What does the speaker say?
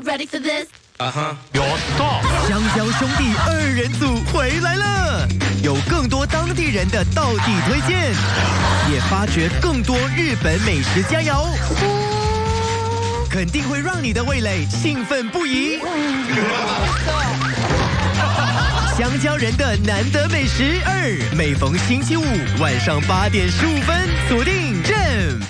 ready for this? 有 stop。 香蕉兄弟二人组回来了，有更多当地人的道地推荐，也发掘更多日本美食佳肴，肯定会让你的味蕾兴奋不已。香蕉人的难得美食2，每逢星期五晚上8点15分，锁定正。